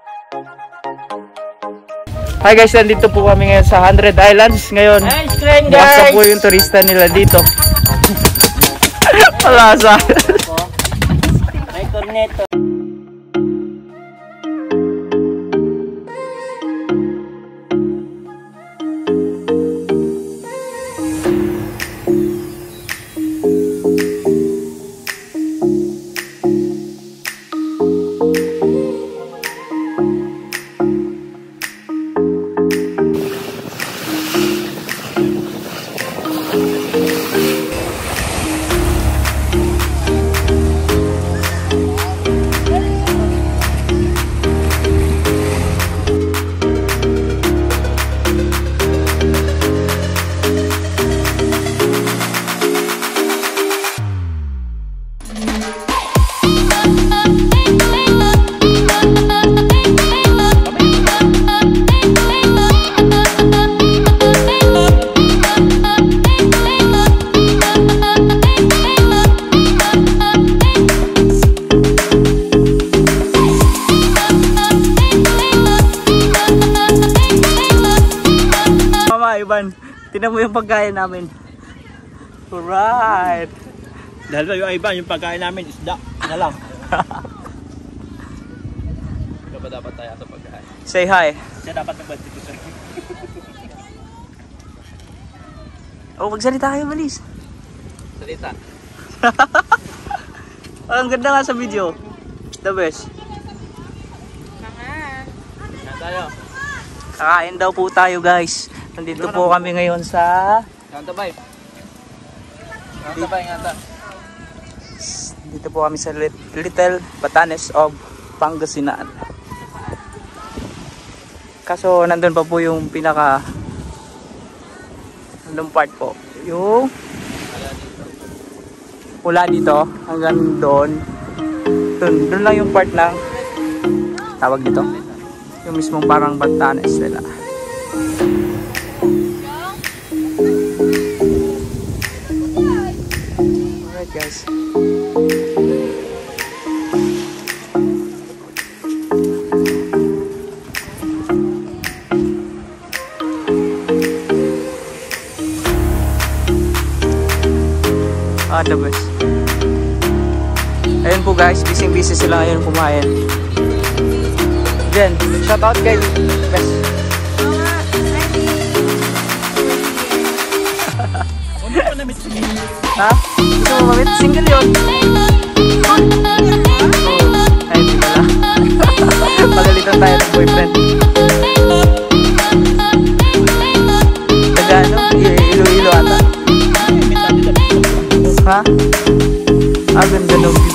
Hi guys, nandito po kami ngayon sa 100 Islands ngayon. Bukas po yung turista nila dito. Wala sa may corneto. Ivan, tinan mo yung pagkain namin. Alright. Dahil ba yung Ivan, yung pagkain namin isda na lang. Ito ba dapat tayo sa pagkain? Say hi. Siya dapat nag-budget ko. Oh, magsalita kayo, malis. Salita. Ang ganda nga sa video. The best. Yan tayo. Kakain daw po tayo, guys. Nandito po kami ngayon sa... Nganta bay. Nganta bay, nganta. Dito po kami sa Little Batanes of Pangasinan. Kaso nandun pa po yung pinaka... Nandun part po. Yung... Mula dito hanggang doon. Doon lang yung part ng... Tawag dito. Yung mismong parang Batanes nila. Alright guys. The best. Ayun po guys, busy sila ngayon kumain. Jen, shout out kay best. Hindi ko na-meet si Kay. Ha? Gusto mo mamit? Single yun. Ay, di pala. Pagalitan tayo ng boyfriend. Taga ano? Iloilo ata. Ha? Ah, ganda ng view.